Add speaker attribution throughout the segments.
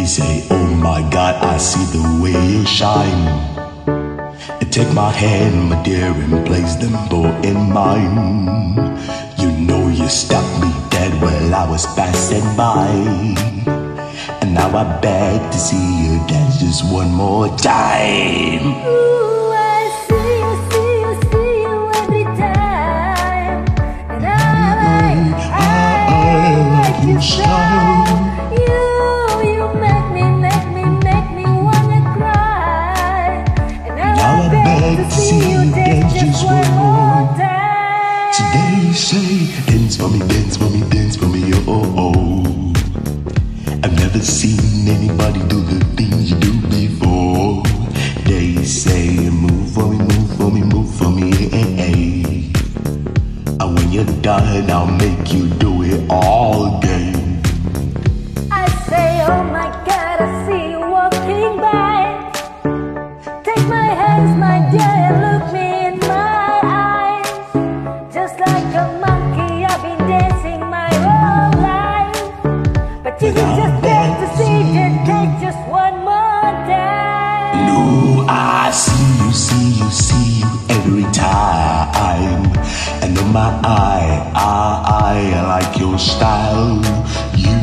Speaker 1: say, oh my God, I see the way you shine. Take my hand, my dear, and place them both in mine. You know you stopped me dead while I was passing by, and now I beg to see you dance just one more time.
Speaker 2: Ooh, I see you every time, and I like your style. You make me wanna cry, and now I beg to see you dance just one more time.
Speaker 1: So they say, dance for me, dance for me, dance for me, oh oh. I've never seen anybody do the things you do before. They say, move for me, move for me, move for me, hey, hey. And when you're done, I'll make you do it all again.
Speaker 2: I say, oh my God, I see you walking by. Take my hands, my dear, and look me in my eyes. Just like a monkey, I've been dancing my whole life, but you just get to see the dance just one more time.
Speaker 1: No, I see you every time. And on my I like your style. You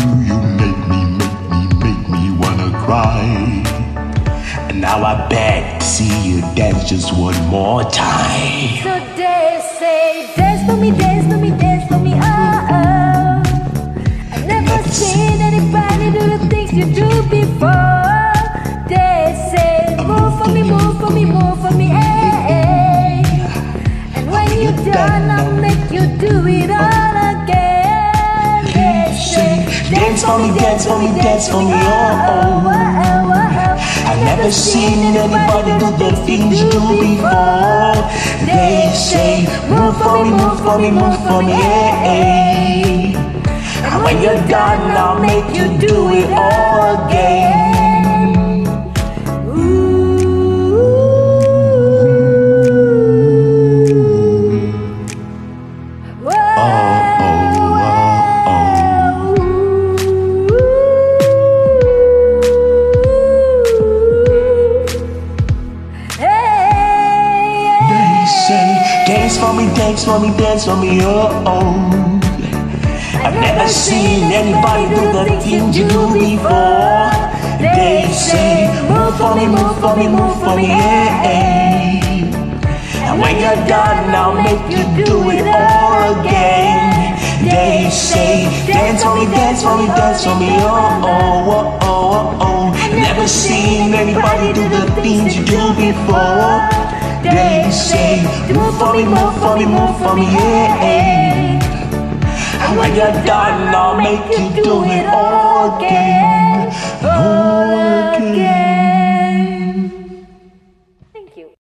Speaker 1: make me wanna cry. And now I beg to see you dance just one more time.
Speaker 2: So they say, dance for me, dance for me, dance for me, oh oh. I've never seen anybody do the things you do before. They say, move for me, move for me, move for me, hey, hey. And when you're done, I'll make you do it all again. They say,
Speaker 1: dance for me, dance for me, dance for me, oh oh. I've never seen anybody do the things you do before. They say, move for me, move for me, move for me, hey, hey. And when you're done, I'll make you do it all again. Dance for me, dance for me, dance for me, oh oh. I've never seen anybody do the things you do before. They say, move for me, move for me, move for me, yeah, yeah. And when you're done, I'll make you do it all again. They say, dance for me, dance for me, dance for me, oh oh, oh oh, oh. I've never seen anybody do the things you do before. They say, move for me, move for me, move for me, yeah. And when you're done, I'll make you do it all again.